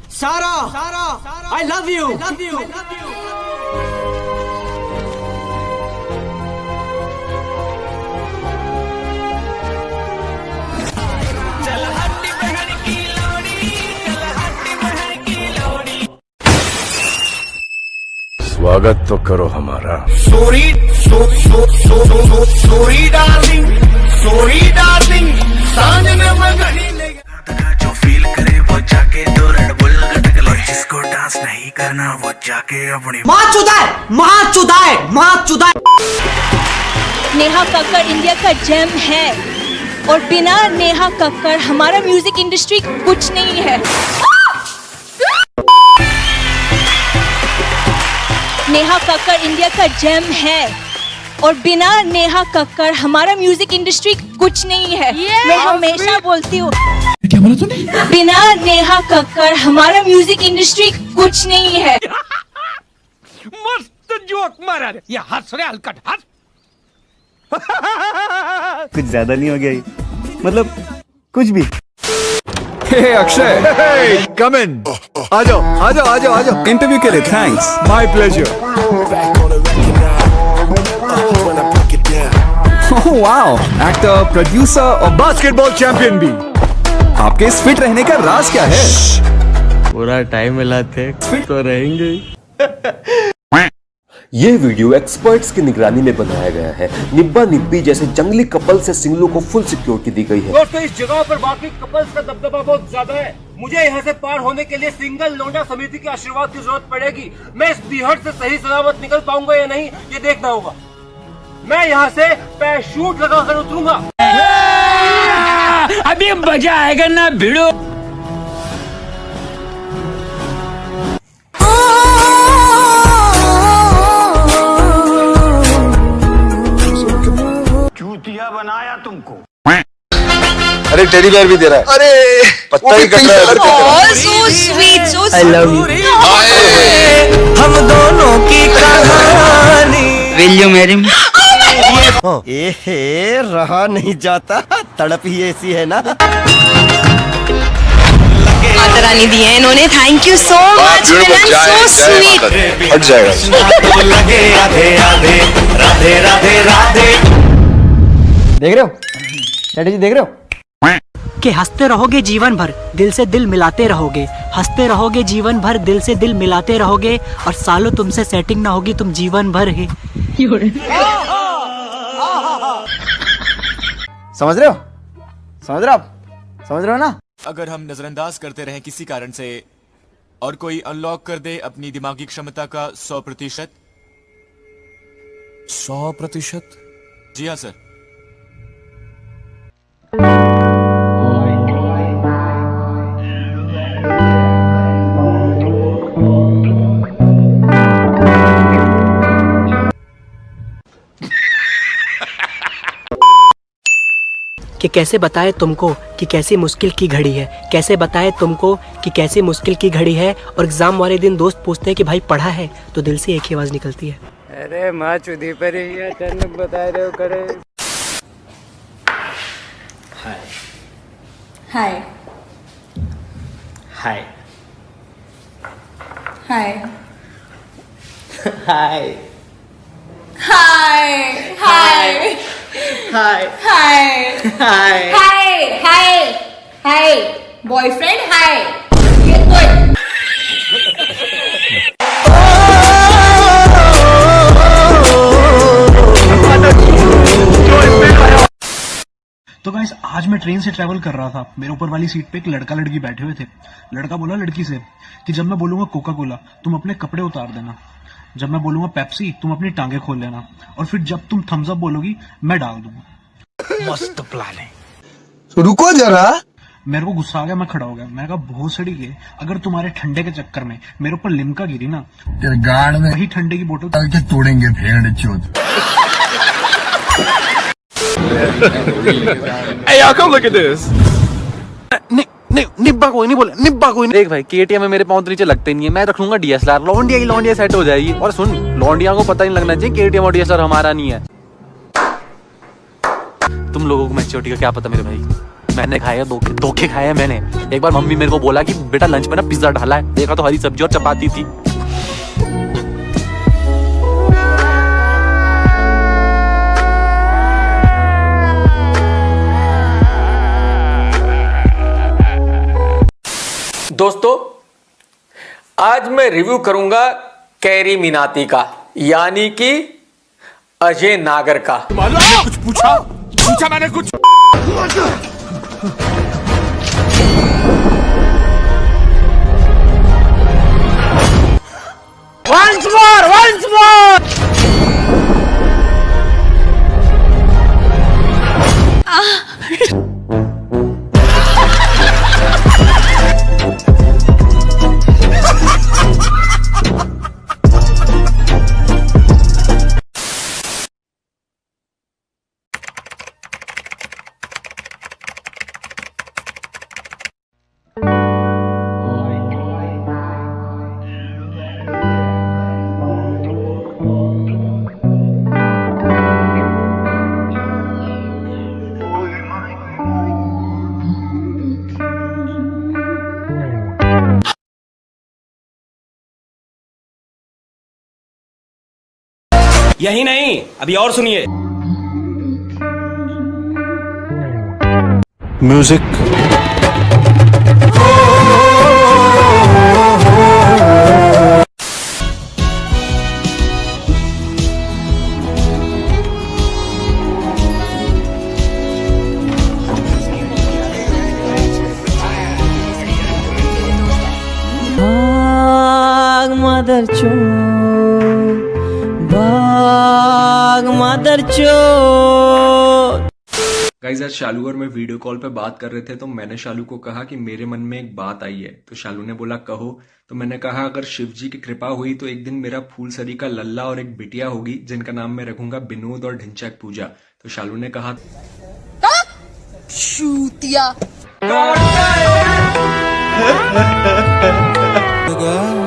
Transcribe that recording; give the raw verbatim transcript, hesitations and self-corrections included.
सारा, सारा, I love you, I love you, I love you. चल हट्टी बहन की लोड़ी, चल हट्टी बहन की लोड़ी। स्वागत तो करो हमारा। Sorry, so so so so sorry darling, sorry darling, सांझ में मगनी जो फील करे वो जाके दो रेड बुल गटक ले, जिसको डांस नहीं करना वो जाके अपनी माँ चुदाए, माँ चुदाए, माँ चुदाए। नेहा कक्कड़ इंडिया का जेम है और बिना नेहा कक्कड़ हमारा म्यूजिक इंडस्ट्री कुछ नहीं है। नेहा कक्कड़ इंडिया का जेम है और बिना नेहा कक्कड़ हमारा म्यूजिक इंडस्ट्री कुछ नहीं है। yeah, मैं हमेशा बोलती हूँ, क्या बोला तूने? बिना नेहा कक्कड़ हमारा म्यूजिक इंडस्ट्री कुछ नहीं है। मस्त जोक मारा रे, ये हंस रहे हलकट हंस। कुछ ज्यादा नहीं हो गया ही? मतलब कुछ भी। हे अक्षय, कम इन। आ जाओ, आ जाओ, आ जाओ, आ जाओ। इंटरव्यू के लिए thanks. My pleasure. Oh wow, actor, producer और बास्केटबॉल चैंपियन भी। आपके इस फिट रहने का राज क्या है? पूरा टाइम मिलाते फिट तो रहेंगे ही। ये वीडियो एक्सपर्ट्स की निगरानी में बनाया गया है। निब्बा निब्बी जैसे जंगली कपल से सिंगलों को फुल सिक्योरिटी दी गई है। दोस्तों, इस जगह पर बाकी कपल्स का दबदबा बहुत ज्यादा है। मुझे यहाँ से पार होने के लिए सिंगल लोंडा समिति के आशीर्वाद की जरूरत पड़ेगी। मैं इस बीहड़ से सही सलामत निकल पाऊंगा या नहीं, ये देखना होगा। मैं यहाँ से पैराशूट लगा कर उतरूंगा। अभी मजा आएगा ना भिड़ो। चूतिया बनाया तुमको। अरे टेडी बेयर भी दे रहा है। अरे पत्ता ही कट रहा है। so sweet, so I love you. हम दोनों की कहानी। Will you marry me? ए रहा नहीं जाता, तड़प ही ऐसी है ना। माता रानी दी है इन्होंने। Thank you so much, so sweet. हट जाएगा। राधे राधे राधे राधे राधे। देख रहे हो डैडी जी, देख रहे हो कि हंसते रहोगे जीवन भर, दिल से दिल मिलाते रहोगे। हंसते रहोगे जीवन भर, दिल से दिल मिलाते रहोगे और सालों तुमसे सेटिंग ना होगी, तुम जीवन भर ही। समझ रहे हो? समझ रहे हो आप? समझ रहे हो ना? अगर हम नजरअंदाज करते रहें किसी कारण से और कोई अनलॉक कर दे अपनी दिमागी क्षमता का सौ प्रतिशत। सौ प्रतिशत? जी हाँ सर। कि कैसे बताए तुमको कि कैसी मुश्किल की घड़ी है, कैसे बताए तुमको कि कैसी मुश्किल की घड़ी है। और एग्जाम वाले दिन दोस्त पूछते हैं कि भाई पढ़ा है, तो दिल से एक ही आवाज निकलती है, अरे माँ चुदी पर ही अचानक बता रहे हो करे। हाय हाय हाय हाय हाय हाय हाय हाय हाय हाय हाय हाय हाय बॉयफ्रेंड हाय। ये तो तो गाइस, आज मैं ट्रेन से ट्रैवल कर रहा था। मेरे ऊपर वाली सीट पे एक लड़का लड़की बैठे हुए थे। लड़का बोला लड़की से कि जब मैं बोलूंगा कोका कोला तुम अपने कपड़े उतार देना, जब मैं बोलूंगा पेप्सी तुम अपनी टांगे खोल लेना, और फिर जब तुम थम्स अप बोलोगी मैं डाल दूंगा। मस्त प्लान है। तो रुको जरा। मेरे को गुस्सा आ गया, मैं खड़ा हो गया। मैं कहा भोसड़ी के, अगर तुम्हारे ठंडे के चक्कर में मेरे ऊपर लिमका गिरी ना, तेरे गाड़ में वही ठंडे की बोतल डाल के तोड़ेंगे भेड़ चोद। Hey y'all, come look at this. निब्बा कोई नहीं बोले, निब्बा कोई नहीं। देख भाई, केटीएम में मेरे पाँव तो नीचे लगते नहीं है। मैं रख लूंगा डीएसएलआर, लौंडिया ही लौंडिया सेट हो जाएगी। और सुन, लौंडिया को पता नहीं लगना चाहिए केटीएम और डीएसएलआर हमारा नहीं है। तुम लोगों को मैच्योरिटी का क्या पता मेरे भाई। मैंने खाए हैं धोखे धोखे खाए हैं मैंने। एक बार मम्मी मेरे को बोला कि बेटा लंच में ना पिज्जा डाला है, देखा तो हरी सब्जी और चपाती थी। दोस्तों, आज मैं रिव्यू करूंगा कैरी मिनाती का, यानी कि अजय नागर का। मैंने कुछ पूछा पूछा मैंने कुछ Once more, once more. यही नहीं, अभी और सुनिए। म्यूजिक मदर चो भाग मदर चो। गाइस, आज शालू और मैं वीडियो कॉल पे बात कर रहे थे तो मैंने शालू को कहा कि मेरे मन में एक बात आई है। तो शालू ने बोला कहो। तो मैंने कहा अगर शिव जी की कृपा हुई तो एक दिन मेरा फूलसरी का लल्ला और एक बिटिया होगी जिनका नाम मैं रखूंगा विनोद और ढिंचैक पूजा। तो शालू ने कहा शूतिया